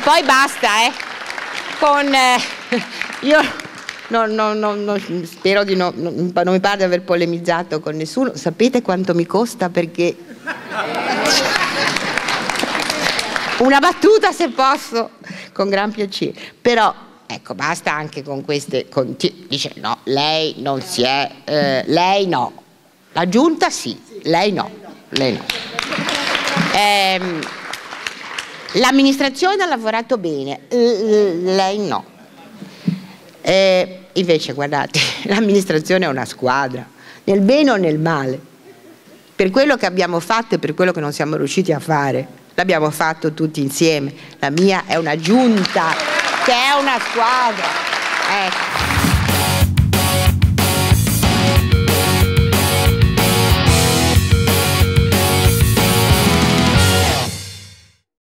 poi basta, con io spero di non mi pare di aver polemizzato con nessuno. Sapete quanto mi costa? Perché una battuta, se posso, con gran piacere. Però ecco, basta anche con queste dice no, lei non si è lei no, la giunta sì, lei no, lei no. L'amministrazione ha lavorato bene, lei no. Invece guardate, l'amministrazione è una squadra, nel bene o nel male. Per quello che abbiamo fatto e per quello che non siamo riusciti a fare, l'abbiamo fatto tutti insieme. La mia è una giunta che è una squadra. Ecco.